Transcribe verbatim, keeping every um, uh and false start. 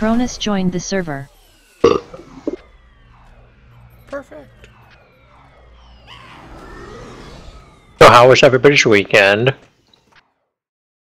Cronus joined the server. Perfect. So how was everybody's weekend?